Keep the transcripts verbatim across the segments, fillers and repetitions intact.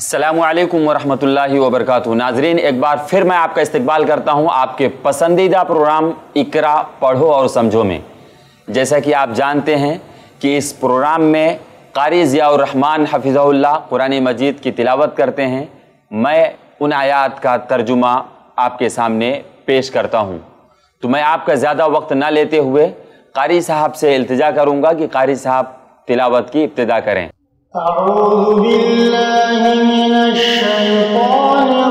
अस्सलामु अलैकुम वरहमतुल्लाहि वबरकातुहू। नाजरीन, एक बार फिर मैं आपका इस्तकबाल करता हूं आपके पसंदीदा प्रोग्राम इकरा पढ़ो और समझो में। जैसा कि आप जानते हैं कि इस प्रोग्राम में क़ारी ज़ियाउर रहमान हफ़िज़हुल्लाह कुरान मजीद की तिलावत करते हैं। मैं उन आयात का तर्जुमा आपके सामने पेश करता हूं। तो मैं आपका ज़्यादा वक्त ना लेते हुए क़ारी साहब से इल्तिजा करूंगा कि क़ारी साहब तिलावत की इब्तिदा करें। अऊज़ु बिल्लाहि मिनश शैतानिर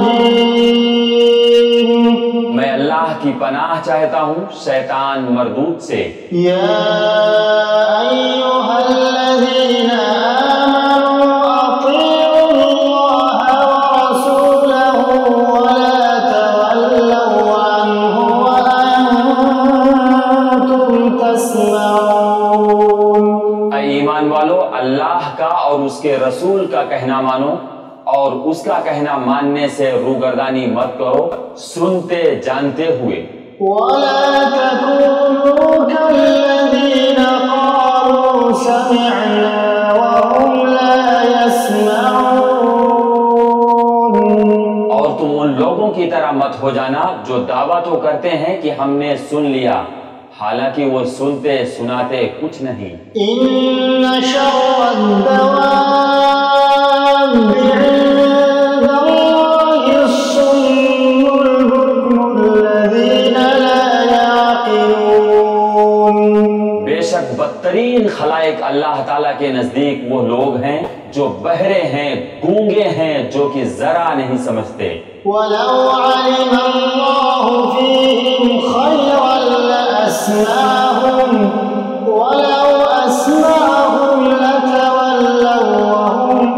रजीम। मैं अल्लाह की पनाह चाहता हूँ शैतान मरदूद से। या अय्युहल्लज़ीना आमनू अतीउल्लाह व रसूलहु व ला तवल्लव अन्हु व अंतुम तस्मऊन। ऐ ईमान वालो, अल्लाह का और उसके रसूल का कहना मानो और उसका कहना मानने से रूगर्दानी मत करो, सुनते जानते हुए। वला तकूनू कल्लज़ीना क़ालू समिअना वहुम ला यस्मऊन। और तुम उन लोगों की तरह मत हो जाना जो दावा तो करते हैं कि हमने सुन लिया, हालांकि वो सुनते सुनाते कुछ नहीं। इन्ना शर्रद-दवाब्बि इंदल्लाहि अस्सुम्मुल बुक्मुल्लज़ीना ला याक़िलून। बेशक बदतरीन खलाइक अल्लाह ताला के नजदीक वो लोग हैं जो बहरे हैं, गूंगे हैं, जो कि जरा नहीं समझते। वलौ अलिमल्लाहु फ़ीहिम खैरन लअस्माहुम वलौ अस्माहुम लतवल्लव वहुम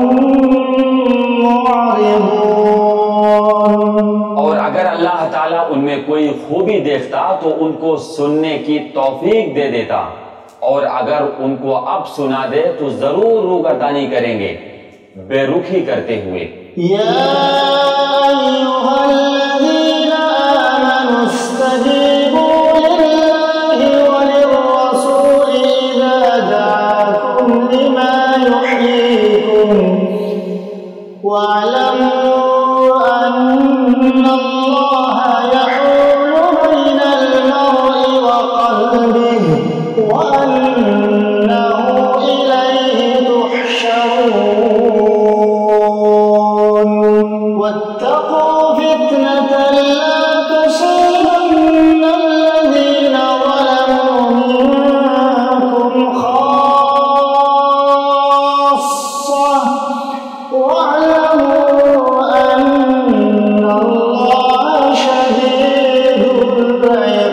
मुअरिदून। और अगर अल्लाह ताला उनमें कोई खूबी देखता तो उनको सुनने की तौफीक दे देता, और अगर उनको अब सुना दे तो जरूर रूगर्दानी करेंगे बेरुखी करते हुए। या अय्युहल्लज़ीना आमनू इस्तजीबू लिल्लाहि व लिर्रसूलि इज़ा दअाकुम लिमा युहयीकुम वअलमू अन्नल्लाहा यहूलु बैनल मर्इ व क़ल्बिहि व अन्नहु इलैहि तुहशरून। वत्तक़ू फितनतन ला तुसीबन्न अल्लज़ीना ज़लमू मिनकुम खास्सह वअलमू अन्नल्लाहा शदीदुल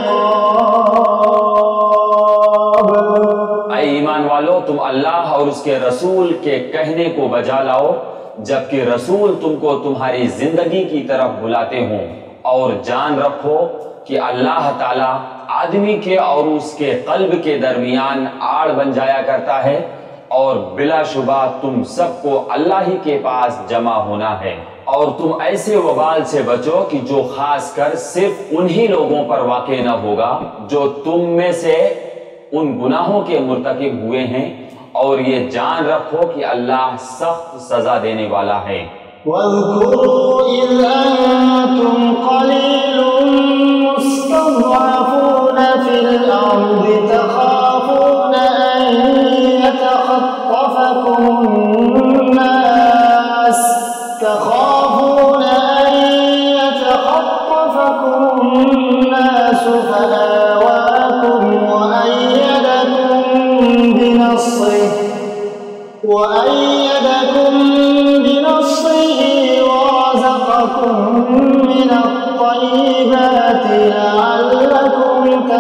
इक़ाब। ऐ ईमान वालो, तुम अल्लाह और उसके रसूल के कहने को बजा लाओ जबकि रसूल तुमको तुम्हारी जिंदगी की तरफ बुलाते हों, और जान रखो कि अल्लाह ताला आदमी के और उसके कल्ब के दरमियान आड़ बन जाया करता है, और बिलाशुबा तुम सबको अल्लाह ही के पास जमा होना है। और तुम ऐसे वबाल से बचो कि जो खास कर सिर्फ उन्हीं लोगों पर वाक़े न होगा जो तुम में से उन गुनाहों के मुर्तकिब हुए हैं, और ये जान रखो कि अल्लाह सख्त सजा देने वाला है। वज़्कुरू इज़ अंतुम क़लीलुन मुस्तज़अफ़ून फ़िल अर्ज़ि तख़ाफ़ून अन यतख़त्तफ़कुमुन नास तख़ाफ़ून अन यतख़त्तफ़कुमुन नास फ़आवाकुम वअय्यदकुम बिनस्रिहि वअय्यदकुम बिनस्रिहि वरज़क़कुम मिनत्तय्यिबाति लअल्लकुम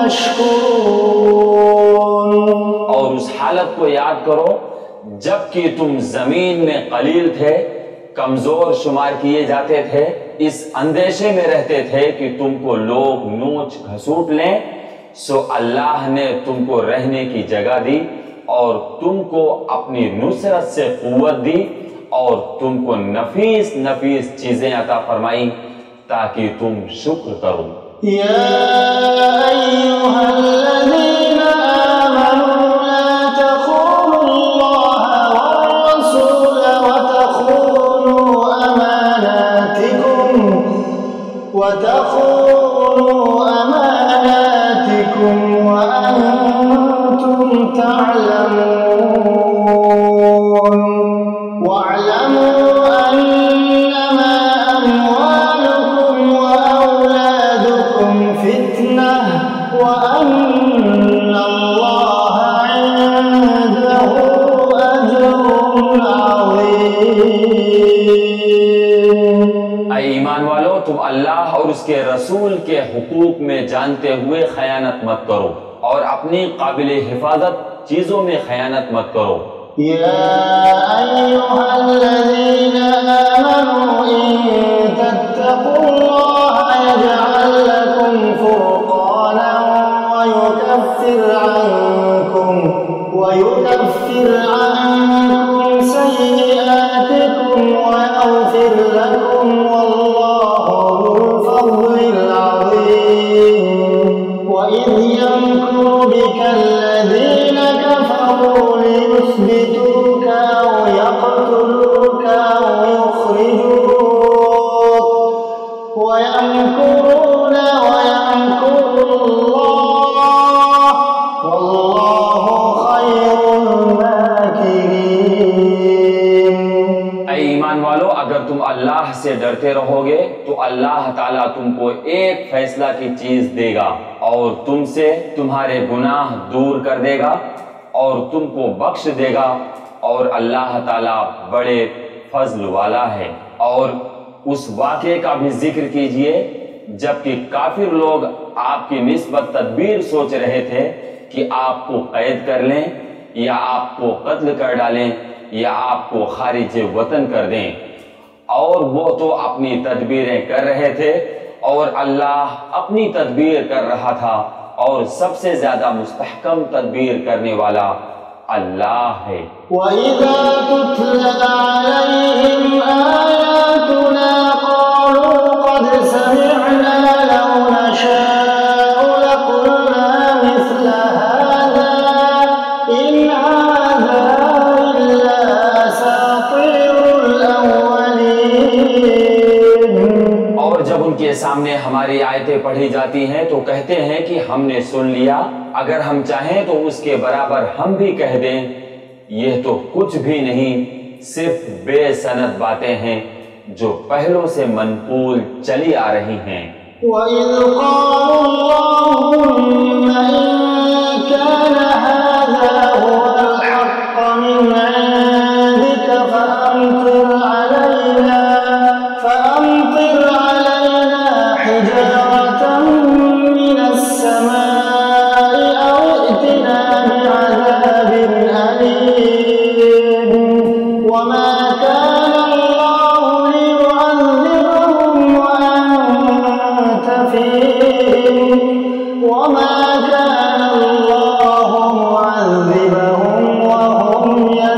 तशकुरून। और उस हालत को याद करो जबकि तुम जमीन में कलील थे, कमजोर शुमार किए जाते थे, इस अंदेशे में रहते थे कि तुमको लोग नोच घसूट लें, सो अल्लाह ने तुमको रहने की जगह दी और तुमको अपनी नुसरत से कुव्वत दी, और तुमको नफीस नफीस चीजें अता फरमाई ताकि तुम शुक्र करो। या अय्युहल्लज़ीना आमनू ला तख़ूनुल्लाह व रसूल व तख़ूनू وتخونوا أماناتكم وأنتم تعلمون واعلموا أنما أموالكم وأولادكم فتنة وأن الله عنده أجر عظيم. اے ایمان والو، تم اللہ اور اس کے رسول کے حقوق میں جانتے ہوئے خیانت مت کرو اور اپنی قابل حفاظت چیزوں میں خیانت مت کرو. يا أيها الذين آمنوا إن تتقوا الله يجعل لكم فرقانا ويكفر عنكم ويكفر عنكم سيئاتكم ويغفر لكم والله ذو الفضل العظيم. وإذ يمكر بك الذين كفروا ليثبتوك أو يقتلوك أو يخرجوك ويمكرون ويمكر الله والله خير الماكرين. اے ایمان والو، اگر تم اللہ سے ڈرتے رہو گے تو اللہ تعالیٰ تم کو ایک فیصلہ کی چیز دے گا اور تم سے تمہارے گناہ دور کر دے گا اور تم کو بخش دے گا، اور اللہ تعالیٰ بڑے فضل والا ہے. اور اس واقعے کا بھی ذکر کیجئے جبکہ کافر لوگ آپ کی نسبت تدبیر سوچ رہے تھے کہ آپ کو قید کر لیں یا آپ کو قتل کر ڈالیں یا آپ کو خارج وطن کر دیں، اور وہ تو اپنی تدبیریں کر رہے تھے اور اللہ اپنی تدبیر کر رہا تھا، اور سب سے زیادہ مستحکم تدبیر کرنے والا اللہ ہے. وَإِذَا تُتْلَىٰ عَلَيْهِمْ آيَاتُنَا قَالُوا قَدْ سَمِعْنَا لَوْ نَشَاءُ لَقُلْنَا مِثْلَ هَٰذَا إِنْ هَٰذَا إِلَّا أَسَاطِيرُ الْأَوَّلِينَ. اور جب ان کے سامنے ہماری آیتیں پڑھی جاتی ہیں تو کہتے ہیں کہ ہم نے سن لیا، اگر ہم چاہیں تو اس کے برابر ہم بھی کہہ دیں. یہ تو کچھ بھی نہیں، صرف بے سند باتیں ہیں جو پہلوں سے منقول چلی آ رہی ہیں. وَإِذْ قَالُوا اللَّهُمَّ إِن كَانَ هَٰذَا هُوَ الْحَقَّ مِنْ عِندِكَ فَأَمْطِرْ عَلَيْنَا فَأَمْطِرْ عَلَيْنَا حِجَارَةً مِّنَ السَّمَاءِ أَوْ ائْتِنَا بِعَذَابٍ أَلِيمٍ. وَمَا كَانَ اللَّهُ لِيُعَذِّبَهُمْ وَأَنتَ فِيهِمْ وَمَا كَانَ اللَّهُ مُعَذِّبَهُمْ وَهُمْ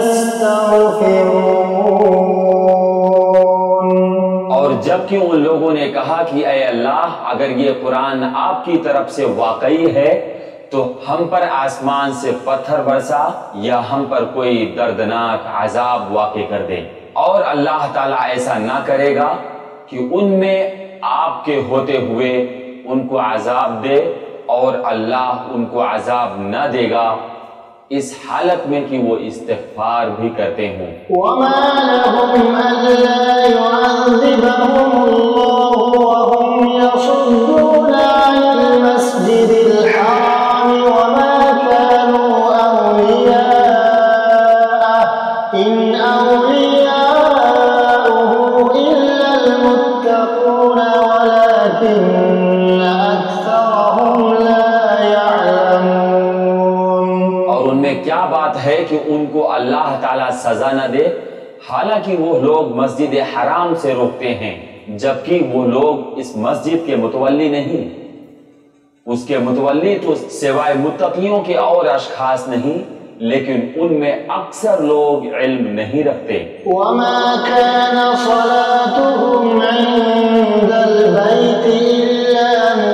يَسْتَغْفِرُونَ. اور جبکہ ان لوگوں نے کہا کہ اے اللہ، اگر یہ قرآن آپ کی طرف سے واقعی ہے تو ہم پر آسمان سے پتھر برسا یا ہم پر کوئی دردناک عذاب واقع کر دے. اور اللہ تعالیٰ ایسا نہ کرے گا کہ ان میں آپ کے ہوتے ہوئے ان کو عذاب دے، اور اللہ ان کو عذاب نہ دے گا اس حالت میں کہ وہ استغفار بھی کرتے ہوں. وَمَا لَهُمْ أَلَّا يُعَذِّبَهُمُ اللَّهُ وَهُمْ يَصُدُّونَ عَنِ الْمَسْجِدِ الْحَرَامِ وَمَا كَانُوا أَوْلِيَاءَهُ إِنْ أَوْلِيَاؤُهُ إِلَّا الْمُتَّقُونَ وَلَٰكِنَّ أَكْثَرَهُمْ لَا يَعْلَمُونَ. اور ان میں کیا بات ہے کہ ان کو اللہ تعالیٰ سزا نہ دے حالانکہ وہ لوگ مسجد حرام سے روکتے ہیں، جبکہ وہ لوگ اس مسجد کے متولی نہیں. اس کے متولی تو سوائے متقیوں کے اور اشخاص نہیں، لیکن ان میں اکثر لوگ علم نہیں رکھتے. وَمَا كَانَ صَلَاتُهُمْ عِندَ الْبَيْتِ إِلَّا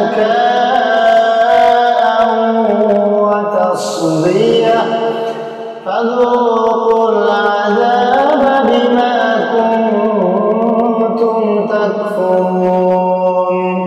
مُكَاءً وَتَصْدِيَةً فَذُوقُوا الْعَذَابَ بِمَا كُنتُمْ تَكْفُرُونَ.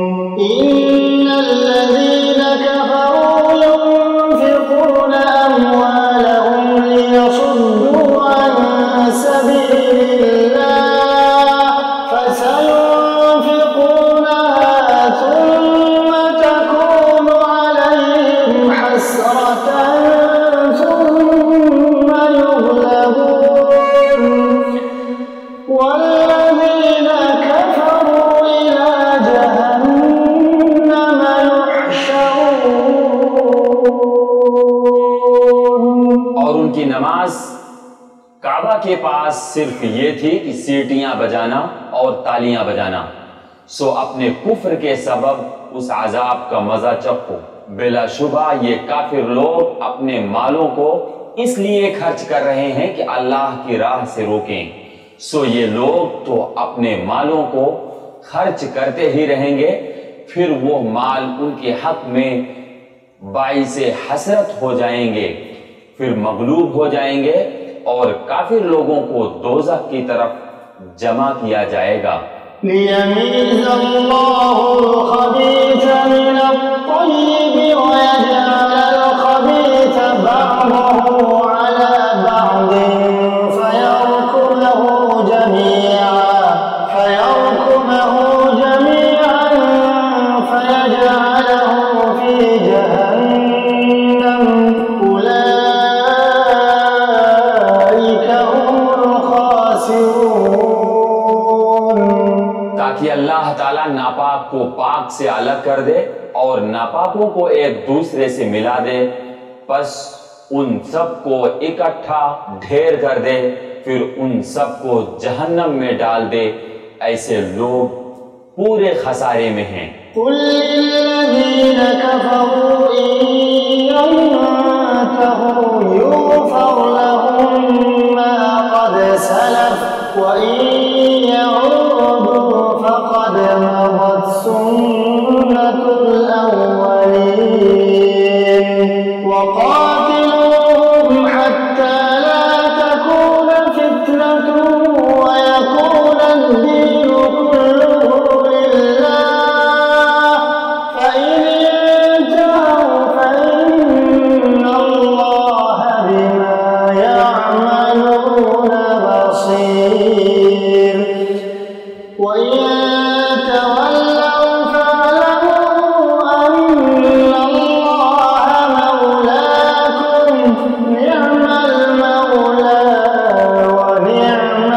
پاس صرف یہ تھی کہ سیٹیاں بجانا اور تالیاں بجانا، سو اپنے کفر کے سبب اس عذاب کا مزہ چکھو۔ بلا شبہ یہ کافر لوگ اپنے مالوں کو اس لیے خرچ کر رہے ہیں کہ اللہ کی راہ سے روکیں، سو یہ لوگ تو اپنے مالوں کو خرچ کرتے ہی رہیں گے، پھر وہ مال ان کے حق میں باعث حسرت ہو جائیں گے، پھر مغلوب ہو جائیں گے اور کافر لوگوں کو دوزخ کی طرف جمع کیا جائے گا۔ لِيَمِيزَ اللَّهُ الْخَبِيثَ مِنَ الطَّيِّبِ وَيَجْعَلَ الْخَبِيثَ بَعْضَهُ عَلَى بَعْضٍ فَيَرْكُمَهُ جَمِيعًا فَيَرْكُمَهُ جَمِيعًا فَيَجْعَلَهُ فِي جَهَنَّمَ تاکہ اللہ تعالیٰ ناپاک کو پاک سے الگ کر دے اور ناپاکوں کو ایک دوسرے سے ملا دے، پس ان سب کو اکٹھا ڈھیر کر دے، پھر ان سب کو جہنم میں ڈال دے۔ ایسے لوگ پورے خسارے میں ہیں۔ قُلْ لِلَّذِينَ كَفَرُوا إِن يَنْتَهُوا يُغْفَرْ لَهُم مَّا قَدْ سَلَفَ وَإِن يَعُودُوا فَقَدْ مَضَتْ سُنَّتُ الْأَوَّلِينَ وَقَاتِلُوهُمْ حَتَّى لَا تَكُونَ فِتْنَةٌ وَيَكُونَ الدِّينُ كُلُّهُ لِلَّهِ فَإِنِ انتَهَوْا فَإِنَّ اللَّهَ بِمَا يَعْمَلُونَ بَصِيرٌ وَإِن تَوَلَّوْا فَاعْلَمُوا أَنَّ اللَّهَ مَوْلَاكُمْ نِعْمَ الْمَوْلَى وَنِعْمَ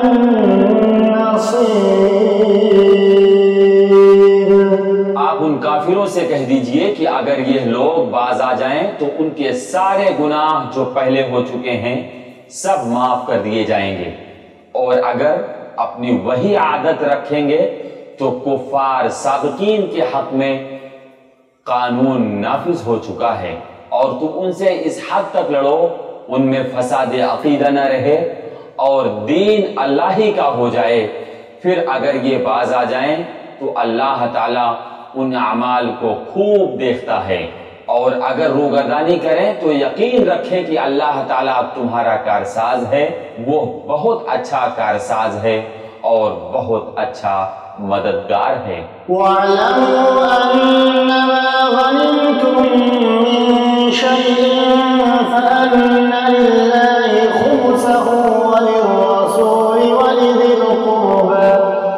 النَّصِيرُ۔ آپ ان کافروں سے کہہ دیجئے کہ اگر یہ لوگ باز آ جائیں تو ان کے سارے گناہ جو پہلے ہو چکے ہیں سب معاف کر دیے جائیں گے، اور اگر اپنی وہی عادت رکھیں گے تو کفار سابقین کے حق میں قانون نافذ ہو چکا ہے، اور تم ان سے اس حد تک لڑو ان میں فساد عقیدہ نہ رہے اور دین اللہ ہی کا ہو جائے۔ پھر اگر یہ باز آ جائیں تو اللہ تعالیٰ ان اعمال کو خوب دیکھتا ہے، اور اگر روگردانی کریں تو یقین رکھیں کہ اللہ تعالیٰ تمہارا کارساز ہے، وہ بہت اچھا کارساز ہے اور بہت اچھا مددگار ہے۔ وَاعْلَمُوا أَنَّمَا غَنِمْتُم مِّن شَيْءٍ فَأَنَّ لِلَّهِ خُمُسَهُ وَلِلرَّسُولِ وَلِذِي الْقُرْبَىٰ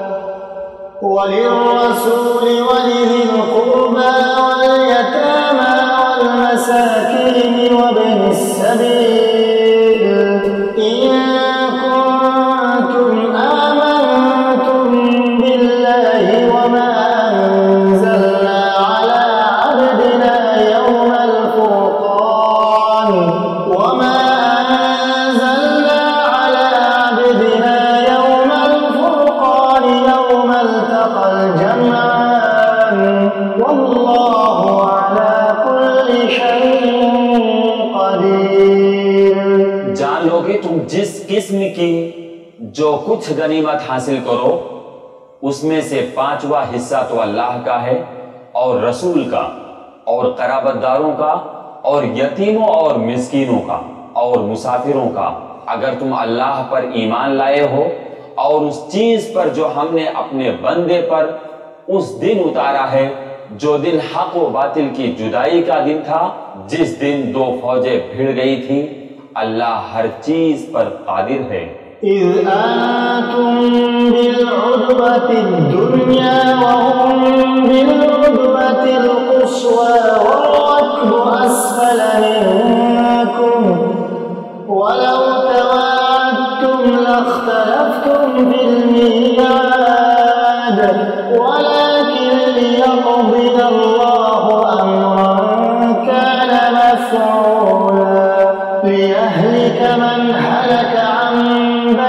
وَلِلرَّسُولِ وَلِذِي الْقُرْبَىٰ وَالْيَتَامَىٰ وَالْمَسَاكِينِ وَابْنِ السَّبِيلِ إِن كُنتُمْ آمَنتُم بِاللَّهِ وَمَا أَنزَلْنَا عَلَىٰ عَبْدِنَا يَوْمَ الْفُرْقَانِ وَمَا أَنزَلْنَا عَلَىٰ عَبْدِنَا يَوْمَ الْفُرْقَانِ يَوْمَ الْتَقَى الْجَمْعَانِ وَاللَّهُ عَلَىٰ كُلِّ شَيْءٍ قَدِيرٌ۔ جان لو کہ تم جس قسم کی جو کچھ غنیمت حاصل کرو اس میں سے پانچواں حصہ تو اللہ کا ہے اور رسول کا اور قرابت داروں کا اور یتیموں اور مسکینوں کا اور مسافروں کا، اگر تم اللہ پر ایمان لائے ہو اور اس چیز پر جو ہم نے اپنے بندے پر اس دن اتارا ہے جو دن حق و باطل کی جدائی کا دن تھا، جس دن دو فوجیں بھڑ گئی تھی، اللہ ہر چیز پر قادر ہے۔ إِذْ أَنتُم بِالْعُدْوَةِ الدُّنْيَا وَهُم بِالْعُدْوَةِ الْقُصْوَىٰ وَالرَّكْبُ أَسْفَلَ مِنكُمْ وَلَوْ تَوَاعَدتُّمْ لَاخْتَلَفْتُمْ فِي الْمِيعَادِ وَلَٰكِن لِّيَقْضِيَ اللَّهُ أَمْرًا كَانَ مَفْعُولًا لِيَهْلِكَ مَنْ هَلَكَ عَن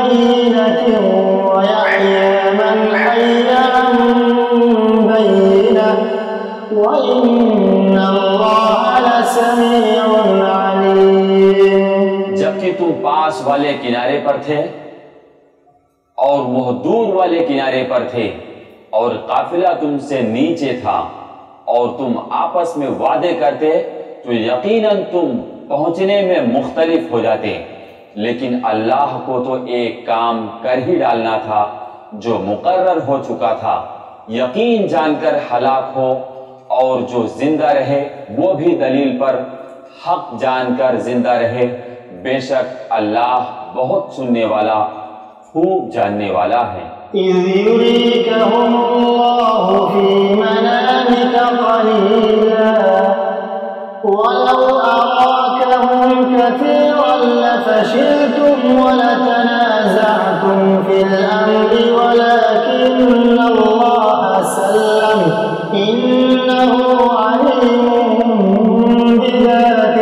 پاس والے کنارے پر تھے اور وہ دور والے کنارے پر تھے، اور قافلہ تم سے نیچے تھا، اور تم آپس میں وعدے کرتے تو یقیناً تم پہنچنے میں مختلف ہو جاتے، لیکن اللہ کو تو ایک کام کر ہی ڈالنا تھا جو مقرر ہو چکا تھا۔ یقین جان کر ہلاک ہو، اور جو زندہ رہے وہ بھی دلیل پر حق جان کر زندہ رہے، بے شک اللہ بہت سننے والا، خوب جاننے والا ہے۔ إذ يريكهم الله في منامك قليلا ولو أراكهم كثيرا لفشلتم ولتنازعتم في الأمر ولكن الله سلم إنه عليم بذات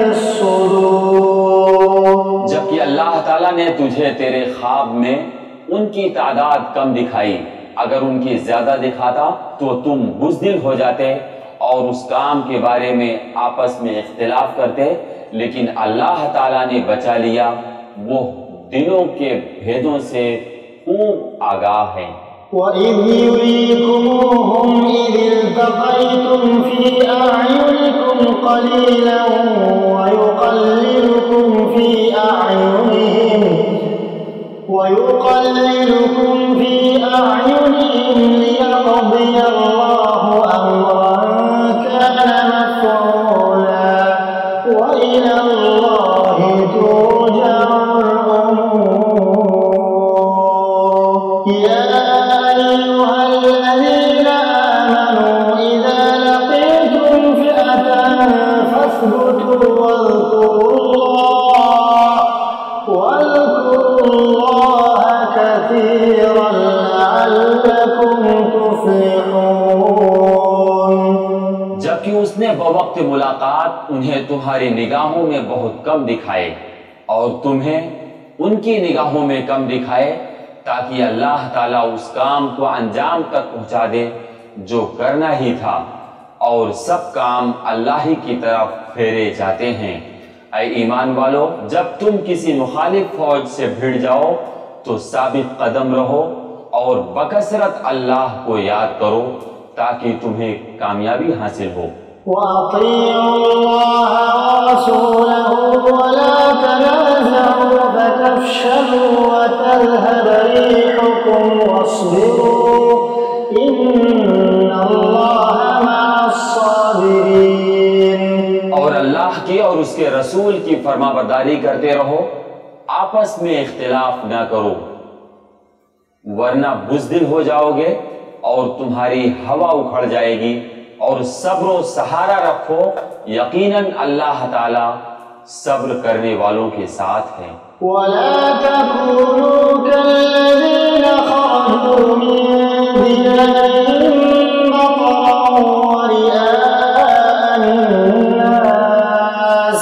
الصدور۔ جبکہ اللہ تعالیٰ نے تجھے تیرے خواب میں ان کی تعداد کم دکھائی، اگر ان کی زیادہ دکھاتا تو تم بزدل ہو جاتے اور اس کام کے بارے میں آپس میں اختلاف کرتے، لیکن اللہ تعالیٰ نے بچا لیا، وہ دلوں کے بھیدوں سے خوب آگاہ ہے۔ وَإِذْ يُرِيكُمُوهُمْ إِذِ الْتَقَيْتُمْ فِي أَعْيُنِكُمْ قَلِيلًا وَيُقَلِّلُكُمْ فِي أَعْيُنِهِمْ وَيُقَلِّلُكُمْ فِي أَعْيُنِهِمْ لِيَقْضِيَ اللَّهُ أَمْرًا كَانَ مَفْعُولًا وَإِلَى اللَّهِ تُرْجَعُ الْأُمُورُ۔ يَا أَيُّهَا الَّذِينَ آمَنُوا إِذَا لَقِيتُمْ فِئَةً فَاثْبُتُوا وَاذْكُرُوا اللَّهَ واذكروا الله كثيرا لعلكم تفلحون۔ جبکہ اس نے بوقت ملاقات انہیں تمہاری نگاہوں میں بہت کم دکھائے اور تمہیں ان کی نگاہوں میں کم دکھائے، تاکہ اللہ تعالیٰ اس کام کو انجام تک پہنچا دے جو کرنا ہی تھا، اور سب کام اللہ ہی کی طرف پھیرے جاتے ہیں۔ اے ایمان والو، جب تم کسی مخالف فوج سے بھیڑ جاؤ تو ثابت قدم رہو اور بکثرت اللہ کو یاد کرو تاکہ تمہیں کامیابی حاصل ہو۔ وَأَطِيعُوا اللَّهَ وَرَسُولَهُ وَلَا تَنَازَعُوا فَتَفْشَلُوا وَتَذْهَبَ رِيحُكُمْ وَاصْبِرُوا إِنَّ اللَّهَ مَعَ الصَّابِرِينَ۔ اور اللہ کی اور اس کے رسول کی فرما برداری کرتے رہو، آپس میں اختلاف نہ کرو، ورنہ بزدل ہو جاؤ گے اور تمہاری ہوا اکھڑ جائے گی، اور صبر و سہارا رکھو، یقیناً اللہ تعالی صبر کرنے والوں کے ساتھ ہے۔ وَلَا تَكُونُوا كَالَّذِينَ خَرَجُوا مِن دِيَارِهِم بَطَرًا وَرِئَاءَ النَّاسِ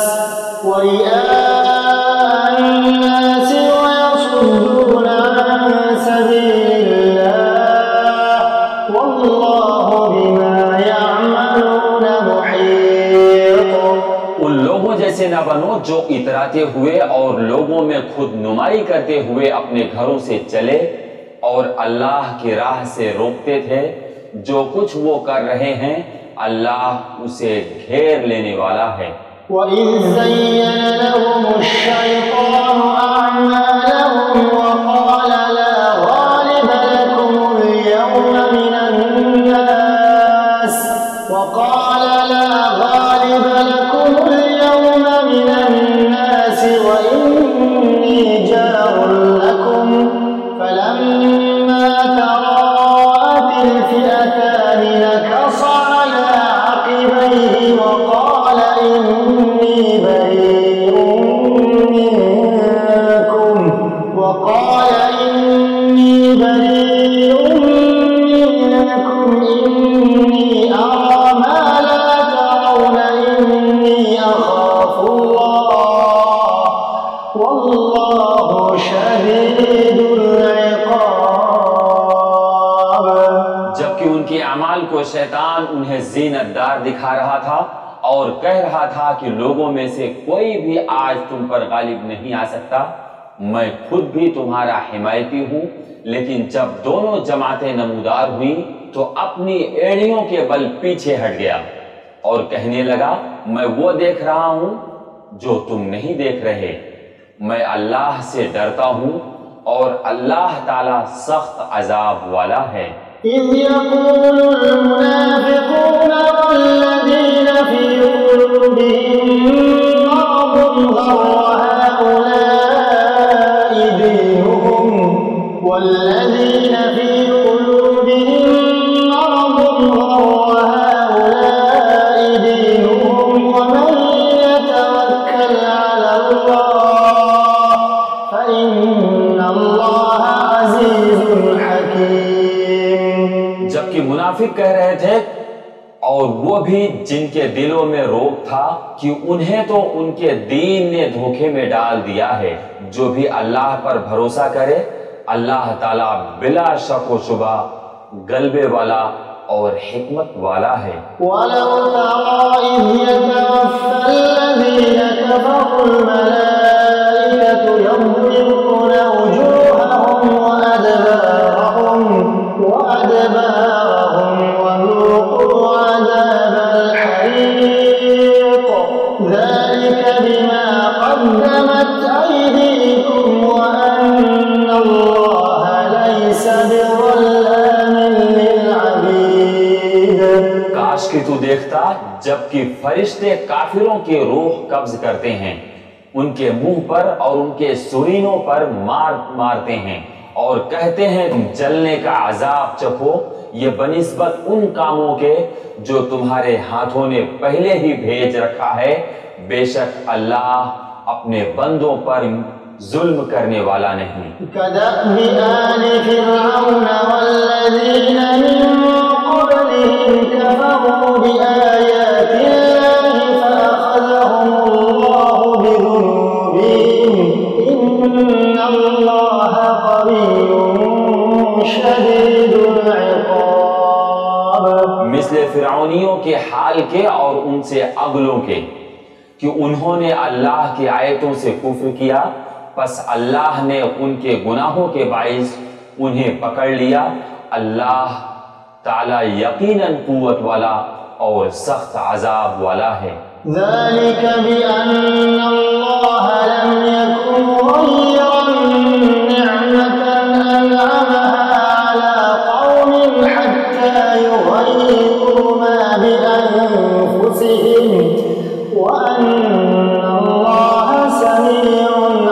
وَرِئَاءَ النَّاسِ وَيَصُدُّونَ عَن سَبِيلِ اللَّهِ وَاللَّهُ بِمَا يَعْمَلُونَ مُحِيطٌ۔ ان لوگوں جیسے نہ بنو جو اتراتے ہوئے اور لوگوں میں خود نمائی کرتے ہوئے اپنے گھروں سے چلے اور اللہ کی راہ سے روکتے تھے، جو کچھ وہ کر رہے ہیں اللہ اسے گھیر لینے والا ہے۔ وَإِذْ زَيَّنَ لَهُمُ الشَّيْطَانُ أَعْمَالَهُمْ وَقَالَ لَا غَالِبَ لَكُمُ الْيَوْمَ مِنَ النَّاسِ وَقَالَ لَا غَالِبَ لَكُمُ الْيَوْمَ مِنَ النَّاسِ وَإِنِّي جَارٌ لَكُمْ فَلَمَّا تَرَاءَتِ الْفِئَتَانِ نَكَصَ عَلَى عَقِبَيْهِ وَقَالَ إِنِّي بَرِيءٌ مِّنكُمْ وَقَالَ إِنِّي بَرِيءٌ مِّنكُمْ إِنِّي أَرَىٰ مَا لَا تَرَوْنَ إِنِّي أَخَافُ اللَّهَ وَاللَّهُ شَدِيدُ الْعِقَابِ۔ جبکہ ان کے اعمال کو شیطان انہیں زینت دار دکھا رہا تھا اور کہہ رہا تھا کہ لوگوں میں سے کوئی بھی آج تم پر غالب نہیں آ سکتا، میں خود بھی تمہارا حمایتی ہوں، لیکن جب دونوں جماعتیں نمودار ہوئی تو اپنی ایڑیوں کے بل پیچھے ہٹ گیا اور کہنے لگا میں وہ دیکھ رہا ہوں جو تم نہیں دیکھ رہے، میں اللہ سے ڈرتا ہوں اور اللہ تعالی سخت عذاب والا ہے۔ إذ يقول المنافقون والذين في قلوبهم مرض غر هؤلاء دينهم والذين في قلوبهم مرض غر هؤلاء دينهم ومن يتوكل على الله فإن الله عزيز حكيم۔ جبکہ منافق کہہ رہے تھے اور وہ بھی جن کے دلوں میں روگ تھا کہ انہیں تو ان کے دین نے دھوکے میں ڈال دیا ہے، جو بھی اللہ پر بھروسہ کرے اللہ تعالیٰ بلا شک و شبہ غلبے والا اور حکمت والا ہے۔ وَلَوْ تَرَى إِذْ يَتَوَفَّى الَّذِينَ كَفَرُوا الْمَلَائِكَةُ يَضْرِبُونَ وُجُوهَهُمْ وَأَدْبَارَهُمْ وَأَدْبَارَهُمْ وَذُوقُوا عَذَابَ الْحَرِيقِ ذَلِكَ بِمَا قَدَّمَتْ أَيْدِيكُمْ وَأَنَّ اللَّهَ لَيْسَ بِظَلَّامٍ لِّلْعَبِيدِ۔ کاش کہ تو دیکھتا جبکہ فرشتے کافروں کی روح قبض کرتے ہیں، ان کے منہ پر اور ان کے سرینوں پر مار مارتے ہیں اور کہتے ہیں تم جلنے کا عذاب چکھو، یہ بنسبت ان کاموں کے جو تمہارے ہاتھوں نے پہلے ہی بھیج رکھا ہے، بے شک اللہ اپنے بندوں پر ظلم کرنے والا نہیں۔ كدأب آل فرعون والذين من قبلهم كفروا بآيات الله فأخذهم الله بذنوبهم إن الله قوي شديد العقاب۔ مثل فرعونیوں کے حال کے اور ان سے اگلوں کے کہ انہوں نے اللہ کی آیتوں سے کفر کیا، پس اللہ نے ان کے گناہوں کے باعث انہیں پکڑ لیا، اللہ تعالی یقیناً قوت والا اور سخت عذاب والا ہے۔ ذلك بأن الله لم يكن غيرا نعمة أنعمها على قوم حتى يغيروا ما بأنفسهم وأن الله سميع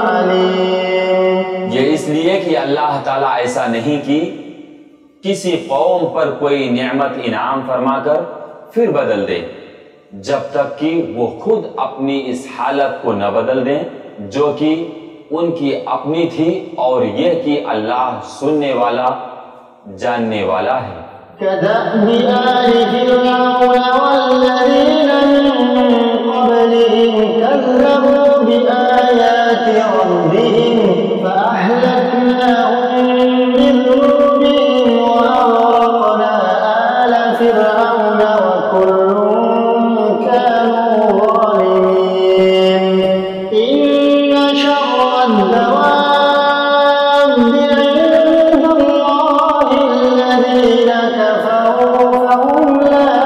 عليم۔ یہ اس لیے کہ اللہ تعالیٰ ایسا نہیں کی کسی قوم پر کوئی نعمت انعام فرما کر پھر بدل دے جب تک کہ وہ خود اپنی اس حالت کو نہ بدل دیں جو کہ ان کی اپنی تھی، اور یہ کہ اللہ سننے والا جاننے والا ہے۔ كدأب آل فرعون والذين من قبلهم كذبوا بآيات ربهم فأهلكناهم بذنوبهم وأغرقنا آل فرعون وكل كانوا ظالمين۔ إن شر الدواب عند الله الذين كفروا فهم لا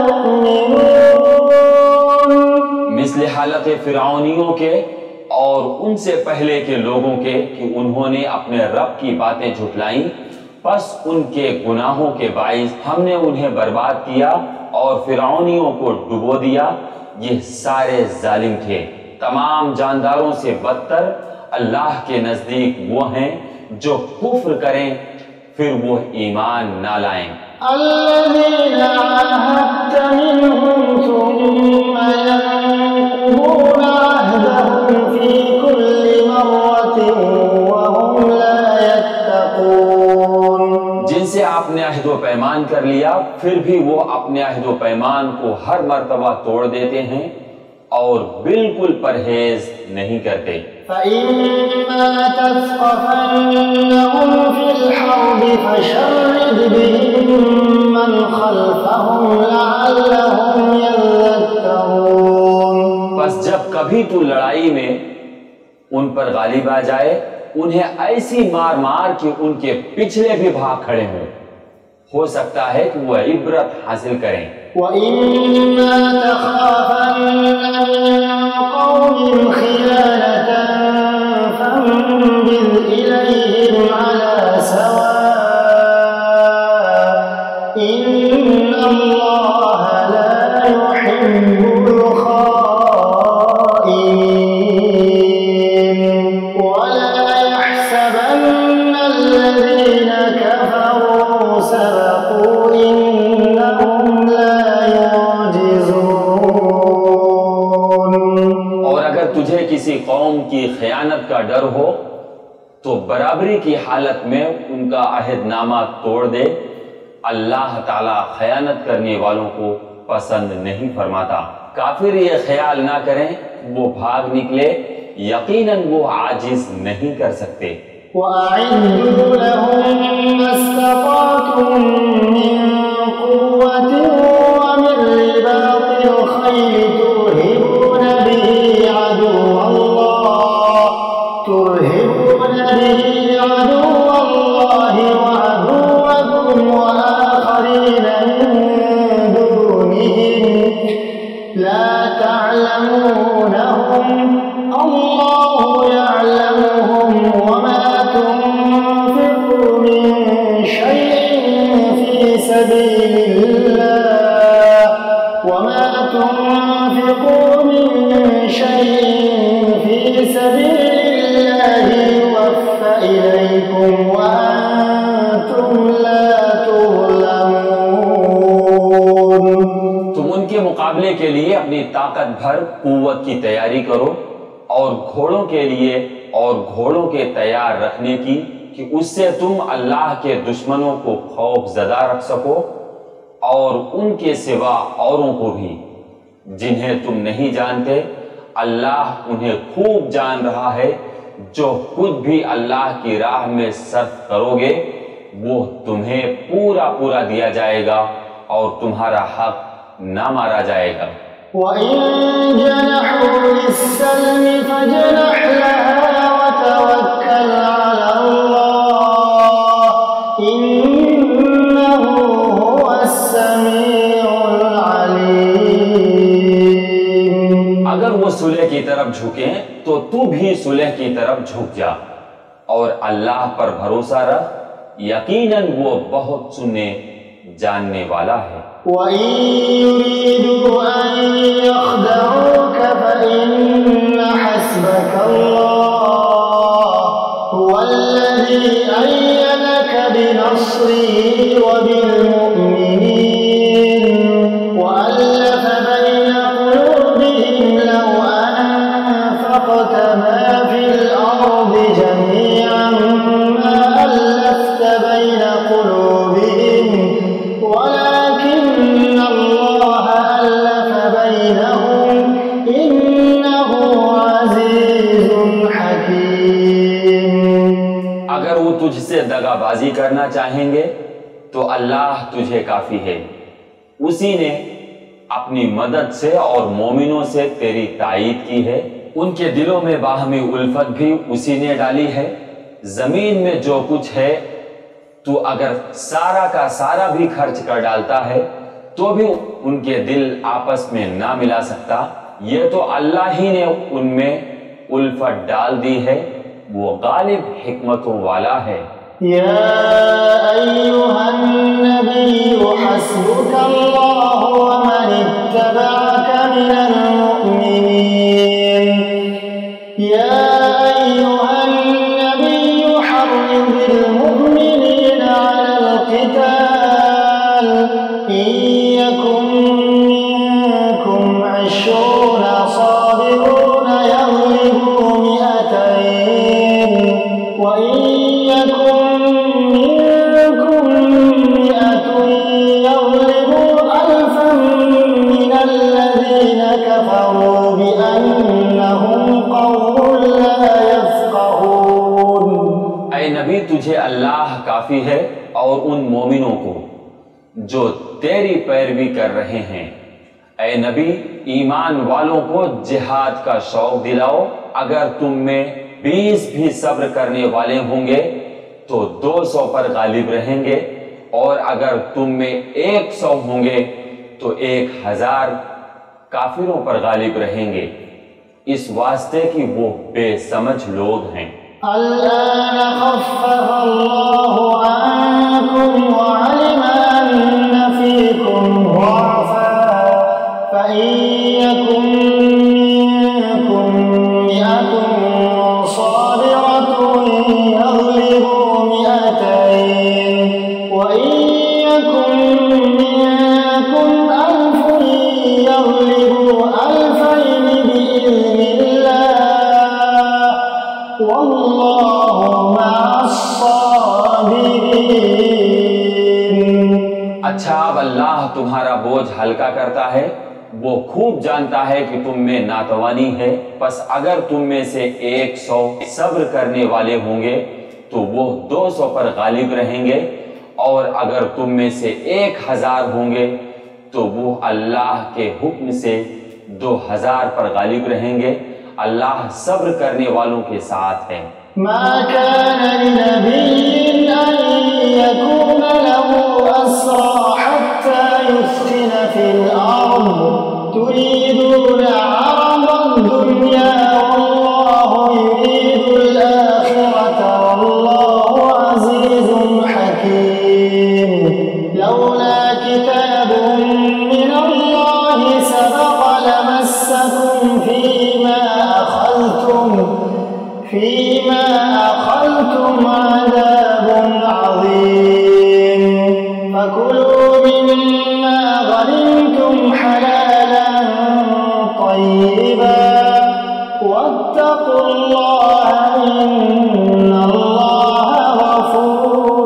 يؤمنون۔ مثل حالت فرعونیوں کے اور ان سے پہلے کے لوگوں کے کہ انہوں نے اپنے رب کی باتیں جھٹلائیں، پس ان کے گناہوں کے باعث ہم نے انہیں برباد کیا اور فرعونیوں کو ڈبو دیا، یہ سارے ظالم تھے۔ تمام جانداروں سے بدتر اللہ کے نزدیک وہ ہیں جو کفر کریں پھر وہ ایمان نہ لائیں۔ الذين عاهدت منهم ثم ينقضون عهدهم في كل مرة وهم لا يتقون۔ جن سے آپ نے عہد و پیمان کر لیا پھر بھی وہ اپنے عہد و پیمان کو ہر مرتبہ توڑ دیتے ہیں اور بالکل پرہیز نہیں کرتے۔ فإما تثقفنهم في الحرب فشرد بهم من خلفهم لعلهم يذكرون۔ بس جب کبھی تو لڑائی میں ان پر غالب آ جائے انہیں ایسی مار مار کہ ان کے پچھلے بھی بھاگ کھڑے ہوں، ہو سکتا ہے کہ وہ عبرت حاصل کریں۔ وَإِمَّا تَخَافَنَّ مِن قَوْمٍ خِيَانَةً فَانبِذْ إِلَيْهِمْ عَلَى سَوَاءٍ إِنَّ اللَّهَ لَا يُحِبُّ الْخَائِنِينَ وَلَا يَحْسَبَنَّ الَّذِينَ كَفَرُوا سَبَقُوا إِنَّهُمْ لَا يُعْجِزُونَ۔ اور اگر تجھے کسی قوم کی خیانت کا ڈر ہو تو برابری کی حالت میں ان کا عہد نامہ توڑ دے، اللہ تعالیٰ خیانت کرنے والوں کو پسند نہیں فرماتا۔ کافر یہ خیال نہ کریں وہ بھاگ نکلے، یقیناً وہ عاجز نہیں کر سکتے۔ وَأَعِدُّوا لَهُم مَّا اسْتَطَعْتُم مِّن قُوَّةٍ وَمِن رِّبَاطِ الْخَيْلِ تُرْهِبُونَ بِهِ عَدُوَّ اللَّهِ تُرْهِبُونَ بِهِ عَدُوَّ اللَّهِ وَعَدُوَّكُمْ وَآخَرِينَ مِن دُونِهِمْ لَا تَعْلَمُونَهُمْ اللَّهُ يَعْلَمُهُمْ وَمَا تُنفِقُوا مِن شَيْءٍ فِي سَبِيلِ اللَّهِ وَمَا تُنفِقُوا مِن شَيْءٍ فِي سَبِيلِ اللَّهِ يُوَفَّ إِلَيْكُمْ وَأَنتُمْ لَا تُظْلَمُونَ۔ تم ان کے مقابلے کے لیے اپنی طاقت بھر قوت کی تیاری کرو، اور گھوڑوں کے لیے اور گھوڑوں کے تیار رکھنے کی کہ اس سے تم اللہ کے دشمنوں کو خوف زدہ رکھ سکو، اور ان کے سوا اوروں کو بھی جنہیں تم نہیں جانتے۔ اللہ انہیں خوب جان رہا ہے، جو کچھ بھی اللہ کی راہ میں صرف کرو گے وہ تمہیں پورا پورا دیا جائے گا اور تمہارا حق نہ مارا جائے گا۔ وَإِن جَنَحُوا لِلسَّلْمِ فَاجْنَحْ لَهَا وَتَوَكَّلْ عَلَى اللَّهِ إِنَّهُ هُوَ السَّمِيعُ الْعَلِيمُ۔ اگر وہ صلح کی طرف جھکیں تو تو بھی صلح کی طرف جھک جا، اور اللہ پر بھروسہ رکھ، یقیناً وہ بہت سننے جاننے والا ہے۔ وَإِن يُرِيدُوا أَن يَخْدَعُوكَ فَإِنَّ حَسْبَكَ اللَّهُ هُوَ الَّذِي أَيَّدَكَ بِنَصْرِهِ وَبِالْمُؤْمِنِينَ وَأَلَّفَ بَيْنَ قُلُوبِهِمْ لَوْ أَنفَقْتَ مَا فِي الْأَرْضِ جَمِيعًا مَّا أَلَّفْتَ بَيْنَ قُلُوبِهِمْ وَلَكِنَّ اللَّهَ أَلَّفَ بَيْنَهُمْ إِنَّهُ عَزِيزٌ حَكِيمٌ۔ اگر وہ تجھ سے دغا بازی کرنا چاہیں گے تو اللہ تجھے کافی ہے، اسی نے اپنی مدد سے اور مومنوں سے تیری تائید کی ہے، ان کے دلوں میں باہمی الفت بھی اسی نے ڈالی ہے۔ زمین میں جو کچھ ہے تو اگر سارا کا سارا بھی خرچ کر ڈالتا ہے تو بھی ان کے دل آپس میں نہ ملا سکتا، یہ تو اللہ ہی نے ان میں الفت ڈال دی ہے، وہ غالب حکمتوں والا ہے۔ یا ایہا النبی حسبک اللہ ومن اتبعک من المؤمنین یا ایہا النبی حرض المؤمنین علی القتال ان یکن منکم عشرون صابرون یغلبوا مئتین وَإِن يَكُن مِّنكُم مِّائَةٌ يَغْلِبُوا أَلْفًا مِّنَ الَّذِينَ كَفَرُوا بِأَنَّهُمْ قَوْمٌ لَّا يَفْقَهُونَ۔ اے نبی تجھے اللہ کافی ہے اور ان مومنوں کو جو تیری پیروی کر رہے ہیں۔ اے نبی ایمان والوں کو جہاد کا شوق دلاؤ، اگر تم میں बीस भी सब्र करने वाले होंगे तो दो सौ पर गालिब रहेंगे, और अगर तुम में एक सौ होंगे तो एक हजार काफिरों पर गालिब रहेंगे, इस वास्ते कि वो बेसमझ लोग हैं। الآن خفف الله عنكم وعلم أن فيكم ضعفا فإن يكن منكم مئة صابرة يغلبوا مئتين وإن يكن منكم ألف يغلبوا ألفين بإذن الله والله مع الصابرين۔ اچھا، اب اللہ تمہارا بوجھ ہلکا کرتا ہے، وہ خوب جانتا ہے کہ تم میں ناتوانی ہے، پس اگر تم میں سے ایک سو صبر کرنے والے ہوں گے تو وہ دو سو پر غالب رہیں گے، اور اگر تم میں سے ایک ہزار ہوں گے تو وہ اللہ کے حکم سے دو ہزار پر غالب رہیں گے، اللہ صبر کرنے والوں کے ساتھ ہے۔ ما كان لنبي أن يكون له أسرى حتى يثخن في الأرض تريدون عرض الدنيا والله يريد الآخرة والله عزيز حكيم لولا كتاب من الله سبق لمسكم فيما أخذتم فيما أخذتم عذاب عظيم فكلوا مما غنمتم حلالا طيبا واتقوا الله إن الله غفور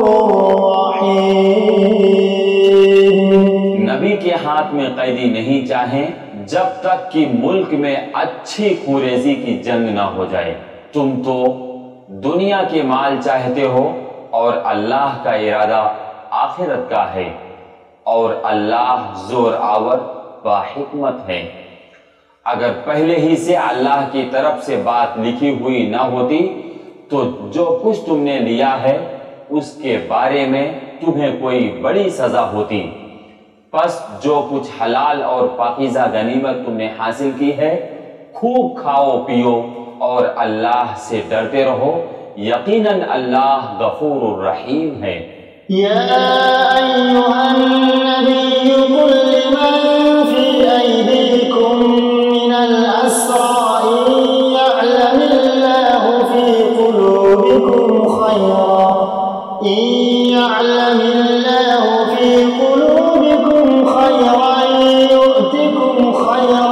رحيم۔ نبی کے ہاتھ میں قیدی نہیں چاہیں جب تک کہ ملک میں اچھی خوریزی کی جنگ نہ ہو جائے۔ تم تو دنیا کے مال چاہتے ہو اور اللہ کا ارادہ آخرت کا ہے، اور اللہ زور آور با حکمت ہے۔ اگر پہلے ہی سے اللہ کی طرف سے بات لکھی ہوئی نہ ہوتی تو جو کچھ تم نے لیا ہے اس کے بارے میں تمہیں کوئی بڑی سزا ہوتی، پس جو کچھ حلال اور پاکیزہ غنیمت تم نے حاصل کی ہے خوب کھاؤ پیو اور اللہ سے ڈرتے رہو، یقیناً اللہ غفور الرحیم ہے۔ یا ایہا النبی قل لمن فی ایدیکم من الاسراء یعلم اللہ فی قلوبکم خیرا ان یعلم اللہ فی قلوبکم خیرا یؤتکم خیرا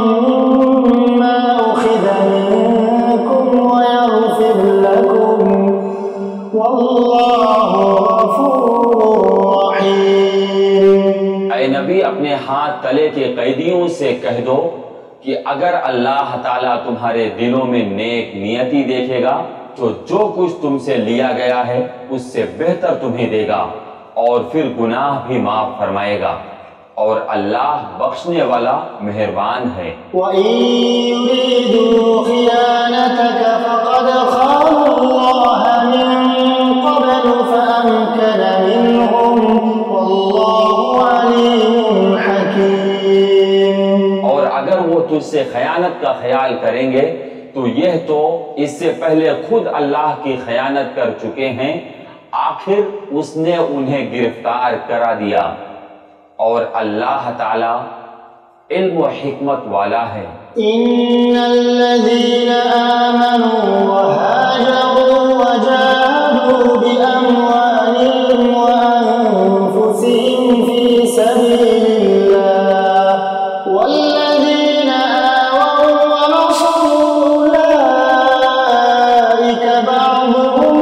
اے نبی، اپنے ہاتھ تلے کے قیدیوں سے کہہ دو کہ اگر اللہ تعالیٰ تمہارے دلوں میں نیک نیتی دیکھے گا تو جو کچھ تم سے لیا گیا ہے اس سے بہتر تمہیں دے گا، اور پھر گناہ بھی معاف فرمائے گا، اور اللہ بخشنے والا مہربان ہے۔ وَإِن يُرِيدُوا خِيَانَتَكَ فَقَدْ خَانُوا اللَّهَ مِن قَبْلُ فَأَمْكَنَ مِنْهُمْ وَاللَّهُ عَلِيمٌ حَكِيمٌ۔ اور اگر وہ تجھ سے خیانت کا خیال کریں گے تو یہ تو اس سے پہلے خود اللہ کی خیانت کر چکے ہیں، آخر اس نے انہیں گرفتار کرا دیا، اور اللہ تعالی علم و حکمت والا ہے۔ ان الذين آمنوا وهاجروا وجاهدوا بأموالهم وأنفسهم في سبيل الله والذين آووا ونصروا أولئك بعضهم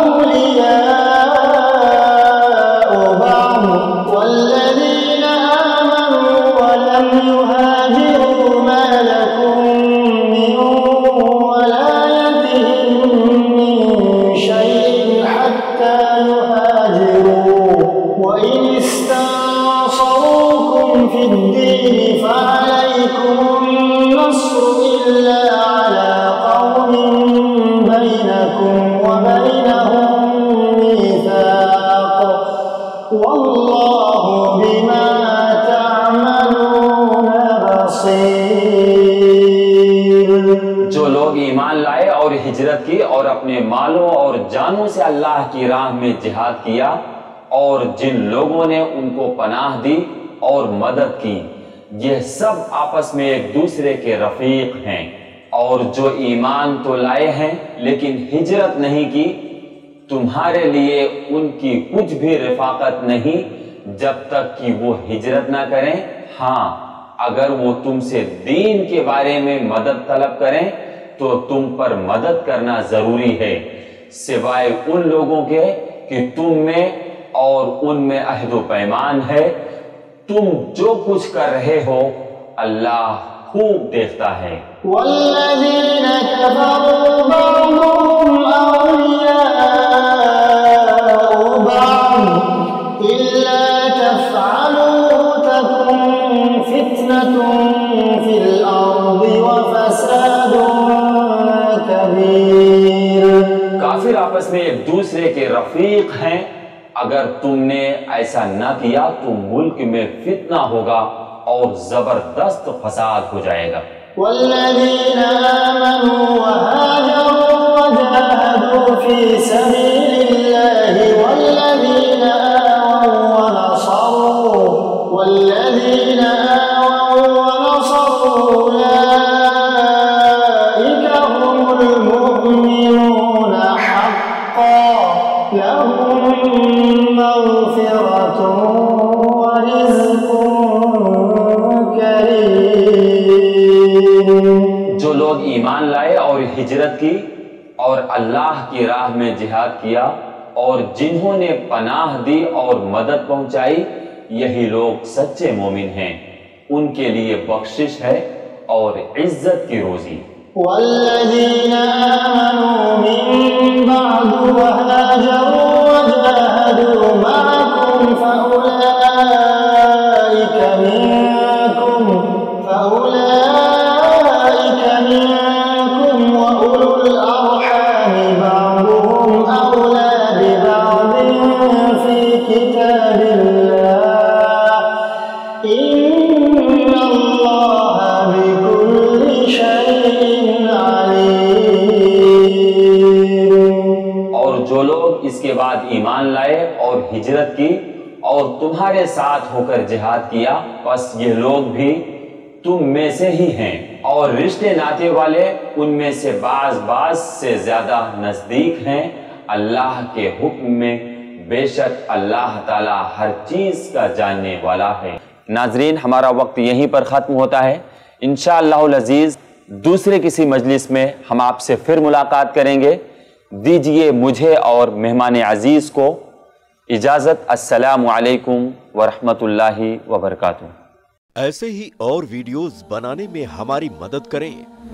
أولياء بعض والذين آمنوا ولم يهاجروا ما لكم من ولايتهم من شيء حتى يهاجروا وإن استنصروكم في الدين فعليكم النصر إلا على قوم اور اپنے مالوں اور جانوں سے اللہ کی راہ میں جہاد کیا، اور جن لوگوں نے ان کو پناہ دی اور مدد کی، یہ سب آپس میں ایک دوسرے کے رفیق ہیں۔ اور جو ایمان تو لائے ہیں لیکن ہجرت نہیں کی، تمہارے لیے ان کی کچھ بھی رفاقت نہیں جب تک کہ وہ ہجرت نہ کریں۔ ہاں، اگر وہ تم سے دین کے بارے میں مدد طلب کریں تو تم پر مدد کرنا ضروری ہے، سوائے ان لوگوں کے کہ تم میں اور ان میں عہد و پیمان ہے۔ تم جو کچھ کر رہے ہو اللہ خوب دیکھتا ہے۔ والذین کفروا بعضهم اولیاء بعض الا تفعلوا تکن فتنة فی الارض وفساد کبیر۔ کافر آپس میں ایک دوسرے کے رفیق ہیں، اگر تم نے ایسا نہ کیا تو ملک میں فتنہ ہوگا اور زبردست فساد ہو جائے گا۔ والذین آمنوا وهاجروا وجاهدوا في سبيل الله والذین آووا ونصروا والذین آووا ونصروا أولئک هم المؤمنون حقا لهم مغفرة ورزق کریم۔ جو لوگ ایمان لائے اور ہجرت کی اور اللہ کی راہ میں جہاد کیا اور جنہوں نے پناہ دی اور مدد پہنچائی، یہی لوگ سچے مومن ہیں، ان کے لیے بخشش ہے اور عزت کی روزی۔ والذین آمنوا من بعد وهاجروا وجاهدوا معكم فأولئك منكم فأولئك منكم وأولو الأرحام بعضهم أولى ببعض في كتاب الله إن الله بكل شيء عليم۔ اور جو لوگ اس کے بعد ایمان لائے اور ہجرت کی اور تمہارے ساتھ ہو کر جہاد کیا، بس یہ لوگ بھی تم میں سے ہی ہیں، اور رشتے ناتے والے ان میں سے بعض بعض سے زیادہ نزدیک ہیں اللہ کے حکم میں، بے شک اللہ تعالی ہر چیز کا جاننے والا ہے۔ ناظرین، ہمارا وقت یہیں پر ختم ہوتا ہے، انشاءاللہ العزیز دوسرے کسی مجلس میں ہم آپ سے پھر ملاقات کریں گے۔ دیجئے مجھے اور مہمان عزیز کو اجازت۔ السلام علیکم ورحمۃ اللہ وبرکاتہ۔ ایسے ہی اور ویڈیوز بنانے میں ہماری مدد کریں